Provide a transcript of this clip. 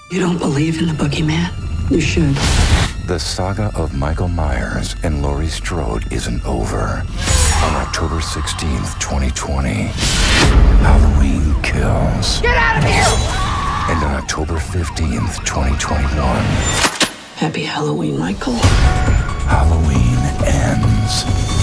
You don't believe in the boogeyman? You should. The saga of Michael Myers and Laurie Strode isn't over. On October 16th, 2020, Halloween Kills. Get out of here! And on October 15th, 2021, Happy Halloween, Michael. Halloween Ends.